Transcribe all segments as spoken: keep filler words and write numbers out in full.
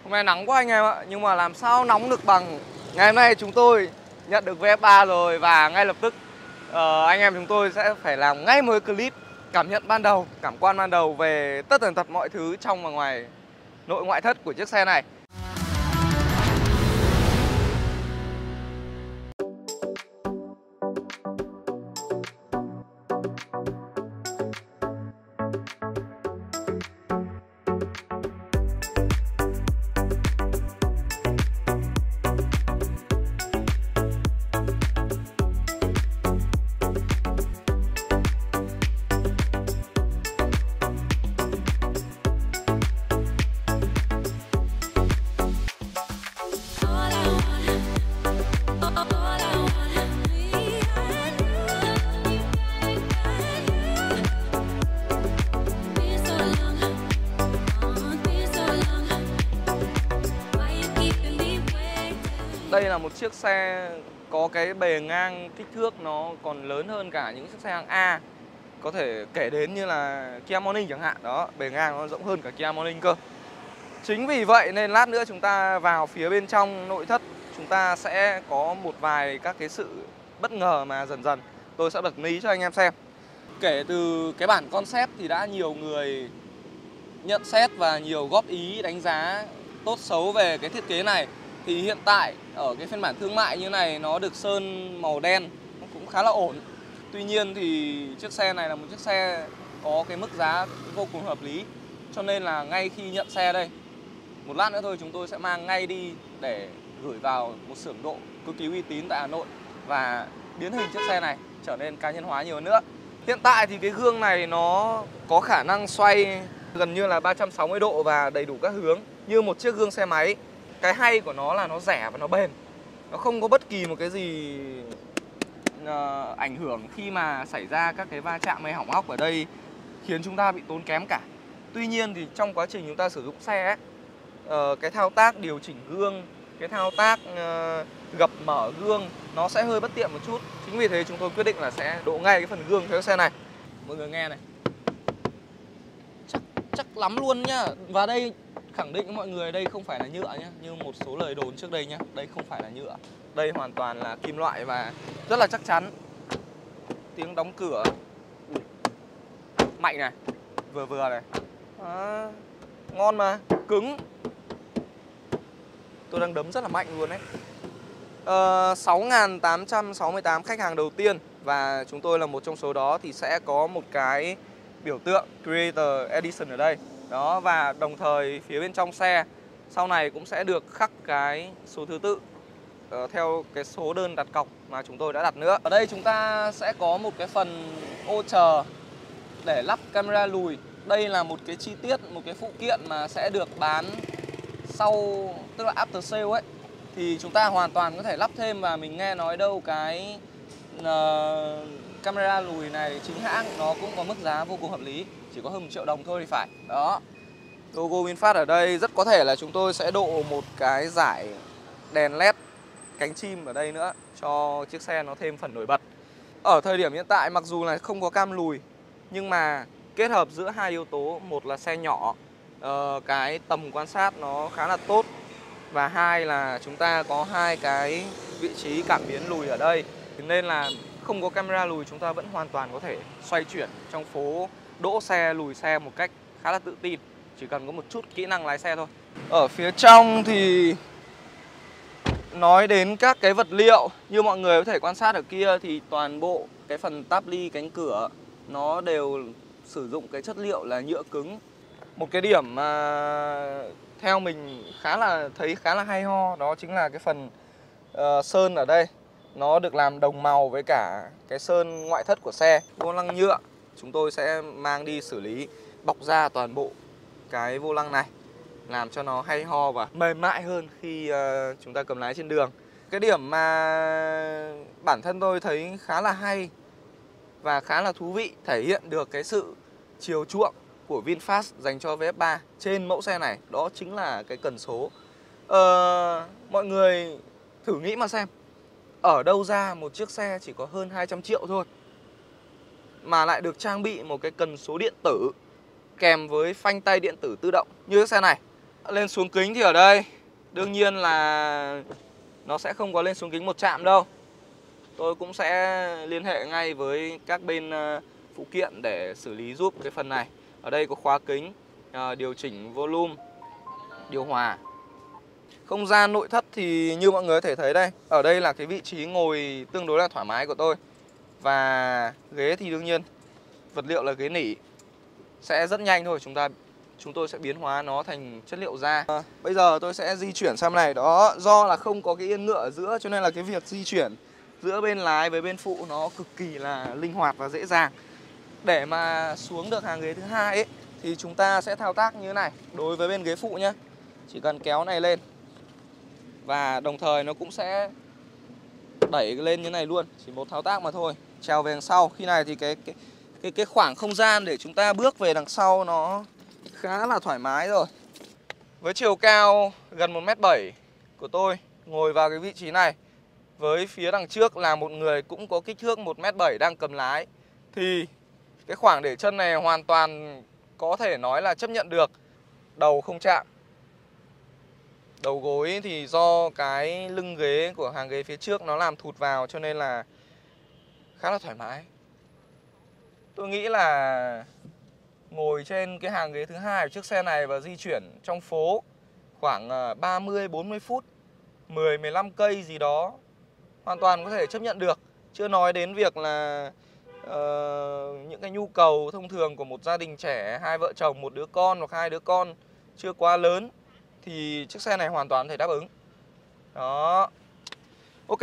Hôm nay nắng quá anh em ạ, nhưng mà làm sao nóng được bằng ngày hôm nay chúng tôi nhận được vê ép ba rồi. Và ngay lập tức uh, anh em chúng tôi sẽ phải làm ngay một clip cảm nhận ban đầu, cảm quan ban đầu về tất tần tật mọi thứ trong và ngoài nội ngoại thất của chiếc xe này. Đây là một chiếc xe có cái bề ngang kích thước nó còn lớn hơn cả những chiếc xe hạng A. Có thể kể đến như là Kia Morning chẳng hạn. Đó, bề ngang nó rộng hơn cả Kia Morning cơ. Chính vì vậy nên lát nữa chúng ta vào phía bên trong nội thất, chúng ta sẽ có một vài các cái sự bất ngờ mà dần dần tôi sẽ bật mí cho anh em xem. Kể từ cái bản concept thì đã nhiều người nhận xét và nhiều góp ý đánh giá tốt xấu về cái thiết kế này. Thì hiện tại ở cái phiên bản thương mại như này nó được sơn màu đen cũng khá là ổn. Tuy nhiên thì chiếc xe này là một chiếc xe có cái mức giá vô cùng hợp lý. Cho nên là ngay khi nhận xe đây, một lát nữa thôi chúng tôi sẽ mang ngay đi để gửi vào một xưởng độ cực kỳ uy tín tại Hà Nội và biến hình chiếc xe này trở nên cá nhân hóa nhiều nữa. Hiện tại thì cái gương này nó có khả năng xoay gần như là ba trăm sáu mươi độ và đầy đủ các hướng như một chiếc gương xe máy. Cái hay của nó là nó rẻ và nó bền. Nó không có bất kỳ một cái gì uh, ảnh hưởng khi mà xảy ra các cái va chạm hay hỏng hóc ở đây khiến chúng ta bị tốn kém cả. Tuy nhiên thì trong quá trình chúng ta sử dụng xe ấy, uh, cái thao tác điều chỉnh gương, cái thao tác uh, gập mở gương nó sẽ hơi bất tiện một chút. Chính vì thế chúng tôi quyết định là sẽ độ ngay cái phần gương cho xe này. Mọi người nghe này, chắc, chắc lắm luôn nhá. Và đây khẳng định với mọi người đây không phải là nhựa nhé, như một số lời đồn trước đây nhé. Đây không phải là nhựa, đây hoàn toàn là kim loại và rất là chắc chắn. Tiếng đóng cửa mạnh này, vừa vừa này. À, ngon mà, cứng. Tôi đang đấm rất là mạnh luôn đấy. à, sáu nghìn tám trăm sáu mươi tám khách hàng đầu tiên và chúng tôi là một trong số đó thì sẽ có một cái biểu tượng Creator Edition ở đây. Đó, và đồng thời phía bên trong xe sau này cũng sẽ được khắc cái số thứ tự uh, theo cái số đơn đặt cọc mà chúng tôi đã đặt nữa. Ở đây chúng ta sẽ có một cái phần ô chờ để lắp camera lùi. Đây là một cái chi tiết, một cái phụ kiện mà sẽ được bán sau, tức là after sale ấy. Thì chúng ta hoàn toàn có thể lắp thêm và mình nghe nói đâu cái uh, camera lùi này chính hãng nó cũng có mức giá vô cùng hợp lý, chỉ có hơn một triệu đồng thôi thì phải. Đó, logo VinFast ở đây. Rất có thể là chúng tôi sẽ độ một cái dải đèn led cánh chim ở đây nữa cho chiếc xe nó thêm phần nổi bật. Ở thời điểm hiện tại mặc dù là không có cam lùi nhưng mà kết hợp giữa hai yếu tố, một là xe nhỏ, uh, cái tầm quan sát nó khá là tốt, và hai là chúng ta có hai cái vị trí cảm biến lùi ở đây. Thế nên là không có camera lùi chúng ta vẫn hoàn toàn có thể xoay chuyển trong phố, đỗ xe, lùi xe một cách khá là tự tin. Chỉ cần có một chút kỹ năng lái xe thôi. Ở phía trong thì nói đến các cái vật liệu, như mọi người có thể quan sát ở kia thì toàn bộ cái phần táp ly cánh cửa nó đều sử dụng cái chất liệu là nhựa cứng. Một cái điểm mà theo mình khá là thấy khá là hay ho đó chính là cái phần uh, sơn ở đây. Nó được làm đồng màu với cả cái sơn ngoại thất của xe. Vô lăng nhựa chúng tôi sẽ mang đi xử lý, bọc ra toàn bộ cái vô lăng này, làm cho nó hay ho và mềm mại hơn khi uh, chúng ta cầm lái trên đường. Cái điểm mà bản thân tôi thấy khá là hay và khá là thú vị, thể hiện được cái sự chiều chuộng của VinFast dành cho vê ép ba trên mẫu xe này, đó chính là cái cần số. Ờ, mọi người thử nghĩ mà xem, ở đâu ra một chiếc xe chỉ có hơn hai trăm triệu thôi mà lại được trang bị một cái cần số điện tử kèm với phanh tay điện tử tự động như chiếc xe này. Lên xuống kính thì ở đây đương nhiên là nó sẽ không có lên xuống kính một chạm đâu. Tôi cũng sẽ liên hệ ngay với các bên phụ kiện để xử lý giúp cái phần này. Ở đây có khóa kính, điều chỉnh volume, điều hòa. Không gian nội thất thì như mọi người có thể thấy đây, ở đây là cái vị trí ngồi tương đối là thoải mái của tôi. Và ghế thì đương nhiên vật liệu là ghế nỉ, sẽ rất nhanh thôi, chúng ta chúng tôi sẽ biến hóa nó thành chất liệu da. à, Bây giờ tôi sẽ di chuyển sang này. Đó, do là không có cái yên ngựa ở giữa cho nên là cái việc di chuyển giữa bên lái với bên phụ nó cực kỳ là linh hoạt và dễ dàng. Để mà xuống được hàng ghế thứ hai ấy, thì chúng ta sẽ thao tác như thế này. Đối với bên ghế phụ nhé, chỉ cần kéo này lên và đồng thời nó cũng sẽ đẩy lên như này luôn, chỉ một thao tác mà thôi. Trèo về đằng sau, khi này thì cái cái cái cái khoảng không gian để chúng ta bước về đằng sau nó khá là thoải mái rồi. Với chiều cao gần một mét bảy của tôi ngồi vào cái vị trí này, với phía đằng trước là một người cũng có kích thước một mét bảy đang cầm lái, thì cái khoảng để chân này hoàn toàn có thể nói là chấp nhận được. Đầu không chạm. Đầu gối thì do cái lưng ghế của hàng ghế phía trước nó làm thụt vào cho nên là khá là thoải mái. Tôi nghĩ là ngồi trên cái hàng ghế thứ hai của chiếc xe này và di chuyển trong phố khoảng ba mươi bốn mươi phút, mười mười lăm cây gì đó hoàn toàn có thể chấp nhận được. Chưa nói đến việc là uh, những cái nhu cầu thông thường của một gia đình trẻ, hai vợ chồng, một đứa con hoặc hai đứa con chưa quá lớn thì chiếc xe này hoàn toàn có thể đáp ứng. Đó. Ok.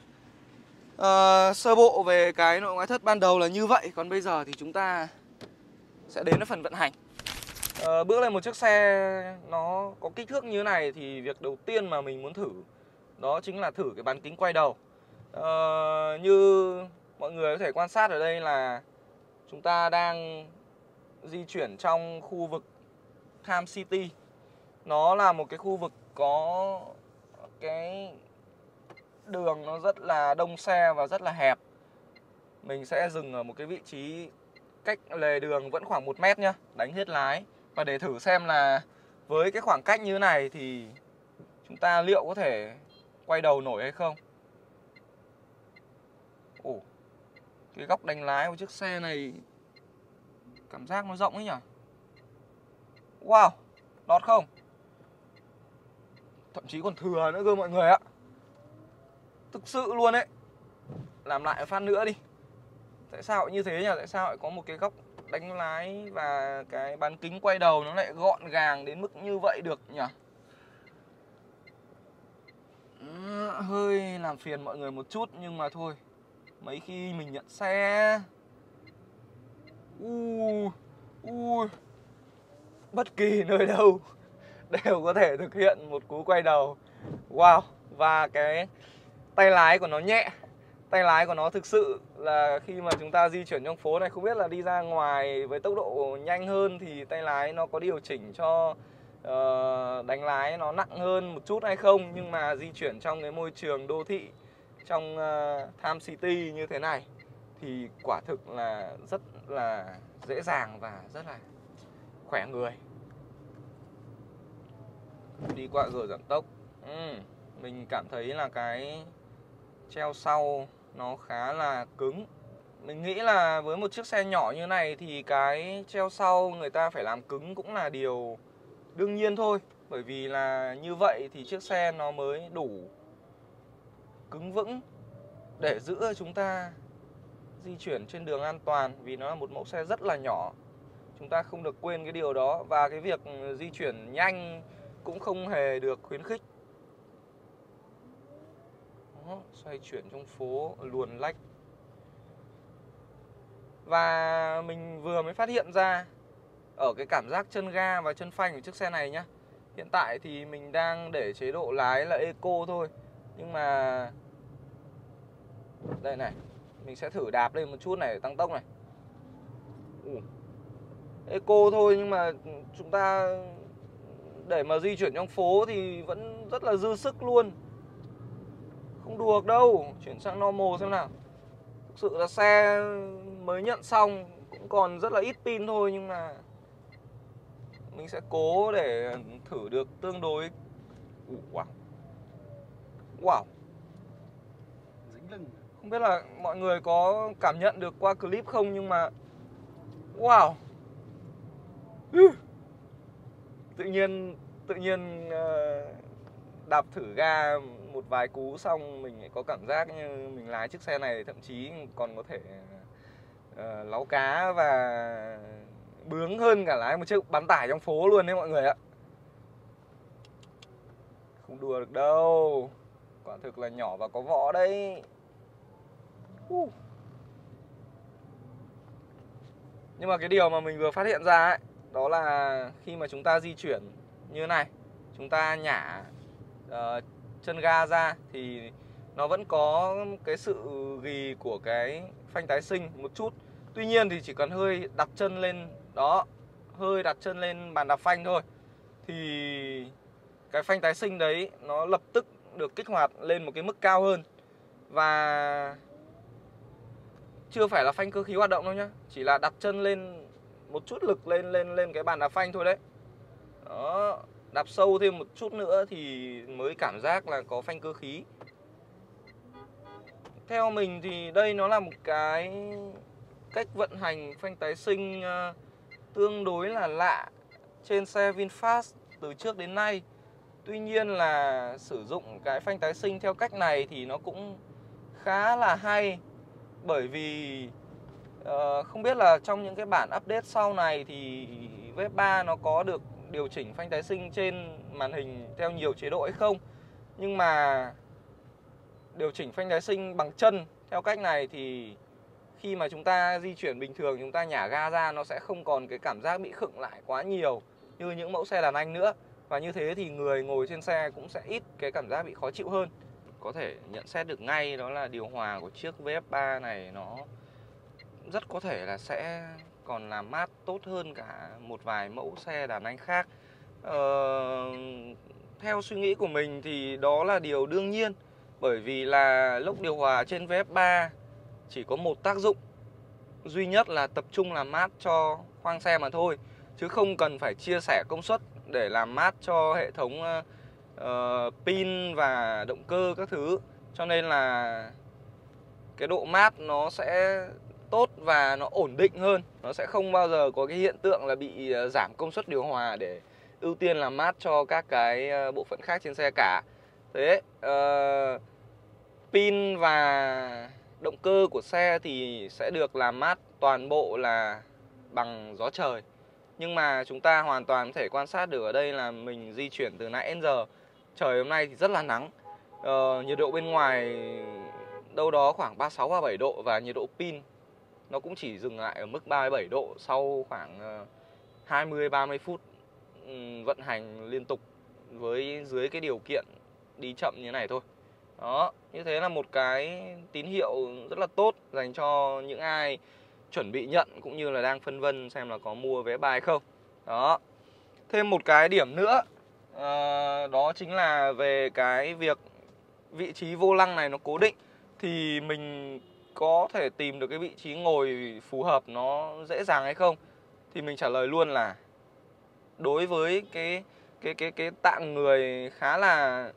uh, Sơ bộ về cái nội ngoại thất ban đầu là như vậy. Còn bây giờ thì chúng ta sẽ đến với phần vận hành. uh, Bước lên một chiếc xe nó có kích thước như thế này thì việc đầu tiên mà mình muốn thử đó chính là thử cái bán kính quay đầu. uh, Như mọi người có thể quan sát ở đây là chúng ta đang di chuyển trong khu vực Tham City. Nó là một cái khu vực có cái đường nó rất là đông xe và rất là hẹp. Mình sẽ dừng ở một cái vị trí cách lề đường vẫn khoảng một mét nhá, đánh hết lái. Và để thử xem là với cái khoảng cách như thế này thì chúng ta liệu có thể quay đầu nổi hay không. Ồ, cái góc đánh lái của chiếc xe này cảm giác nó rộng ấy nhỉ. Wow, lọt không? Thậm chí còn thừa nữa cơ mọi người ạ. Thực sự luôn đấy. Làm lại một phát nữa đi. Tại sao lại như thế nhỉ? Tại sao lại có một cái góc đánh lái và cái bán kính quay đầu nó lại gọn gàng đến mức như vậy được nhỉ? Ừ, hơi làm phiền mọi người một chút nhưng mà thôi. Mấy khi mình nhận xe Ui Ui bất kỳ nơi đâu đều có thể thực hiện một cú quay đầu. Wow. Và cái tay lái của nó nhẹ. Tay lái của nó thực sự là khi mà chúng ta di chuyển trong phố này, không biết là đi ra ngoài với tốc độ nhanh hơn thì tay lái nó có điều chỉnh cho uh, đánh lái nó nặng hơn một chút hay không. Nhưng mà di chuyển trong cái môi trường đô thị, trong uh, Tham City như thế này thì quả thực là rất là dễ dàng và rất là khỏe người. Đi qua gờ giảm tốc, ừ, mình cảm thấy là cái treo sau nó khá là cứng. Mình nghĩ là với một chiếc xe nhỏ như này thì cái treo sau người ta phải làm cứng cũng là điều đương nhiên thôi. Bởi vì là như vậy thì chiếc xe nó mới đủ cứng vững để giữ chúng ta di chuyển trên đường an toàn. Vì nó là một mẫu xe rất là nhỏ, chúng ta không được quên cái điều đó. Và cái việc di chuyển nhanh cũng không hề được khuyến khích. Đó, xoay chuyển trong phố luồn lách. Và mình vừa mới phát hiện ra ở cái cảm giác chân ga và chân phanh của chiếc xe này nhá. Hiện tại thì mình đang để chế độ lái là Eco thôi. Nhưng mà đây này, mình sẽ thử đạp lên một chút này để tăng tốc này. Ủa. Eco thôi nhưng mà chúng ta để mà di chuyển trong phố thì vẫn rất là dư sức luôn. Không đùa đâu. Chuyển sang normal xem nào. Thực sự là xe mới nhận xong, cũng còn rất là ít pin thôi nhưng mà Mình sẽ cố để thử được tương đối. Wow. Wow. Dính lưng. Không biết là mọi người có cảm nhận được qua clip không, nhưng mà wow. Tự nhiên tự nhiên uh, đạp thử ga một vài cú xong mình có cảm giác như mình lái chiếc xe này thậm chí còn có thể uh, láu cá và bướng hơn cả lái một chiếc bán tải trong phố luôn đấy mọi người ạ. Không đùa được đâu, quả thực là nhỏ và có võ đấy. uh. Nhưng mà cái điều mà mình vừa phát hiện ra ấy, đó là khi mà chúng ta di chuyển như này, chúng ta nhả uh, chân ga ra thì nó vẫn có cái sự ghì của cái phanh tái sinh một chút. Tuy nhiên thì chỉ cần hơi đặt chân lên đó, hơi đặt chân lên bàn đạp phanh thôi, thì cái phanh tái sinh đấy nó lập tức được kích hoạt lên một cái mức cao hơn. Và chưa phải là phanh cơ khí hoạt động đâu nhá, chỉ là đặt chân lên một chút lực lên lên lên cái bàn đạp phanh thôi đấy. Đó, đạp sâu thêm một chút nữa thì mới cảm giác là có phanh cơ khí. Theo mình thì đây nó là một cái cách vận hành phanh tái sinh uh, tương đối là lạ trên xe VinFast từ trước đến nay. Tuy nhiên là sử dụng cái phanh tái sinh theo cách này thì nó cũng khá là hay. Bởi vì uh, không biết là trong những cái bản update sau này thì vê ép ba nó có được điều chỉnh phanh tái sinh trên màn hình theo nhiều chế độ hay không. Nhưng mà điều chỉnh phanh tái sinh bằng chân theo cách này thì khi mà chúng ta di chuyển bình thường, chúng ta nhả ga ra nó sẽ không còn cái cảm giác bị khựng lại quá nhiều như những mẫu xe đàn anh nữa. Và như thế thì người ngồi trên xe cũng sẽ ít cái cảm giác bị khó chịu hơn. Có thể nhận xét được ngay đó là điều hòa của chiếc vê ép ba này nó rất có thể là sẽ còn làm mát tốt hơn cả một vài mẫu xe đàn anh khác. Ờ, theo suy nghĩ của mình thì đó là điều đương nhiên. Bởi vì là lốc điều hòa trên vê ép ba chỉ có một tác dụng duy nhất là tập trung làm mát cho khoang xe mà thôi, chứ không cần phải chia sẻ công suất để làm mát cho hệ thống uh, pin và động cơ các thứ. Cho nên là cái độ mát nó sẽ tốt và nó ổn định hơn. Nó sẽ không bao giờ có cái hiện tượng là bị giảm công suất điều hòa để ưu tiên làm mát cho các cái bộ phận khác trên xe cả. Thế uh, pin và động cơ của xe thì sẽ được làm mát toàn bộ là bằng gió trời. Nhưng mà chúng ta hoàn toàn có thể quan sát được ở đây là mình di chuyển từ nãy đến giờ. Trời hôm nay thì rất là nắng. ờ, Nhiệt độ bên ngoài đâu đó khoảng ba mươi sáu, ba mươi bảy độ. Và nhiệt độ pin nó cũng chỉ dừng lại ở mức ba mươi bảy độ sau khoảng hai mươi ba mươi phút vận hành liên tục với dưới cái điều kiện đi chậm như này thôi. Đó, như thế là một cái tín hiệu rất là tốt dành cho những ai chuẩn bị nhận cũng như là đang phân vân xem là có mua vé bay không. Đó. Thêm một cái điểm nữa, à, đó chính là về cái việc vị trí vô lăng này nó cố định thì mình có thể tìm được cái vị trí ngồi phù hợp nó dễ dàng hay không. Thì mình trả lời luôn là đối với cái cái cái cái tạng người khá là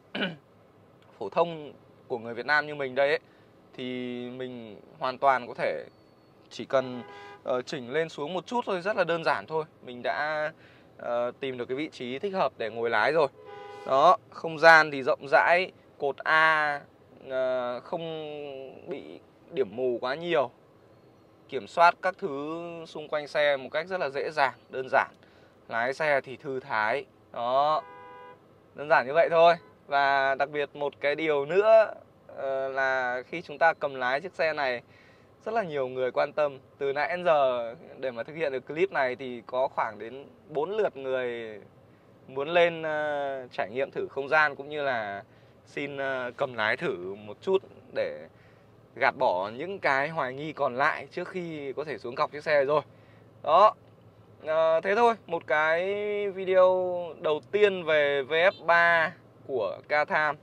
phổ thông của người Việt Nam như mình đây ấy, thì mình hoàn toàn có thể chỉ cần uh, chỉnh lên xuống một chút thôi, rất là đơn giản thôi. Mình đã uh, tìm được cái vị trí thích hợp để ngồi lái rồi. Đó, không gian thì rộng rãi, cột A uh, không bị điểm mù quá nhiều. Kiểm soát các thứ xung quanh xe một cách rất là dễ dàng, đơn giản. Lái xe thì thư thái. Đó, đơn giản như vậy thôi. Và đặc biệt một cái điều nữa uh, là khi chúng ta cầm lái chiếc xe này, rất là nhiều người quan tâm. Từ nãy đến giờ để mà thực hiện được clip này thì có khoảng đến bốn lượt người muốn lên uh, trải nghiệm thử không gian cũng như là xin uh, cầm lái thử một chút để gạt bỏ những cái hoài nghi còn lại trước khi có thể xuống cọc chiếc xe rồi. Đó, à, thế thôi, một cái video đầu tiên về vê ép ba của Catham.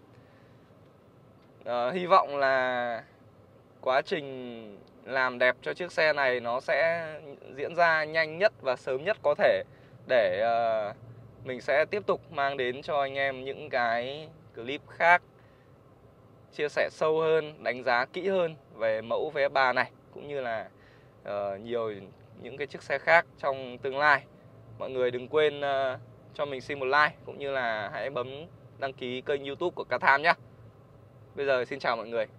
à, Hy vọng là quá trình làm đẹp cho chiếc xe này nó sẽ diễn ra nhanh nhất và sớm nhất có thể. để uh, mình sẽ tiếp tục mang đến cho anh em những cái clip khác, chia sẻ sâu hơn, đánh giá kỹ hơn về mẫu Vespa này, cũng như là uh, nhiều những cái chiếc xe khác trong tương lai. Mọi người đừng quên uh, cho mình xin một like, cũng như là hãy bấm đăng ký kênh YouTube của Car Time nhé. Bây giờ xin chào mọi người.